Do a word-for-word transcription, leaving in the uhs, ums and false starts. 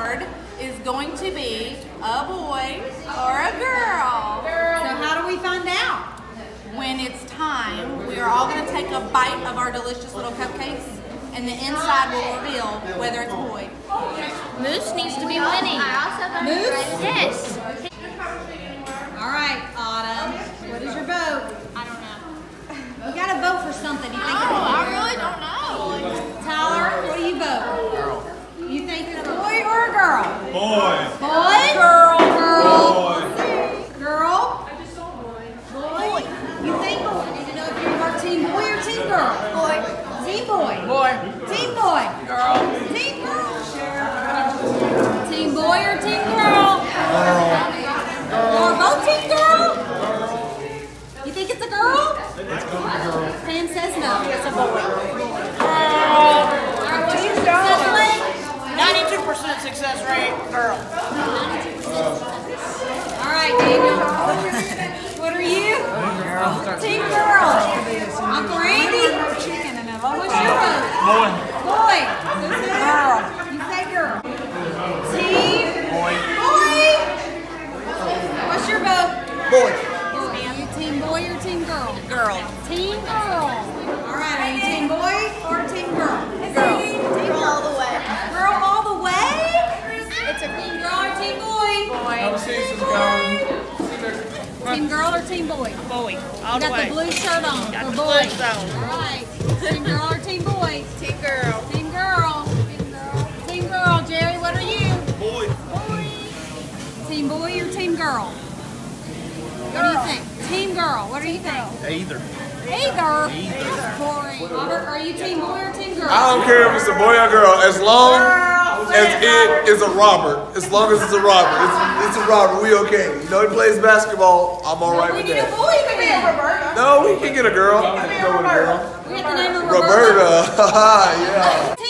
award is going to be a boy or a girl. So how do we find out? When it's time, we are all going to take a bite of our delicious little cupcakes, and the inside will reveal whether it's a boy. Moose needs to be winning. Moose? Yes. All right, Autumn. What is your vote? I don't know. You got to vote for something. You think Oh, it's a I boy? really don't know. Tyler, what do you vote? Girl. You think it's a boy or a girl? Boy. Boy? Girl. Girl. Boy. Girl? Boy. You think? I need to know if you are team boy or team girl. Boy. Team boy. Boy. Team boy. Girl. Team girl. Team boy or team girl? Girl. Or both team girl? You think it's a girl? Let's go with the girl. Pam says no. It's a boy. Girl. Alright, what do you say? ninety-two percent success rate, girl. Alright, Daniel. What are you? Team girl. Uncle Randy? What's your vote? Boy. Boy. Who said girl? You say girl. Team Boy. boy. What's your vote? Boy. Boy. Are you team boy or team girl? Girl. Team girl. Alright, are you team boy or team girl? Girl. Team All the way. girl all the way? It's a Team girl or team boy? Have a seat, Sister Karen. Team girl or team boy? Boy. All You the got way. the blue shirt on Got for the boy. blue zone. Alright. Team girl or team boy? team girl. Team girl. Team girl. Team girl. Jerry, what are you? Boy. Boy. Team boy or team girl? What do you think? Team girl. What do you think? Either. Either. That's boring. Robert, are you team boy or team girl? I don't care if it's a boy or girl, as long as it is a Robert. As long as it's a Robert. It's, it's a Robert, we okay. You know he plays basketball, I'm alright We with need a that. boy then. No, we can get a girl. We can go with a girl. We have to name her Roberta, haha, yeah.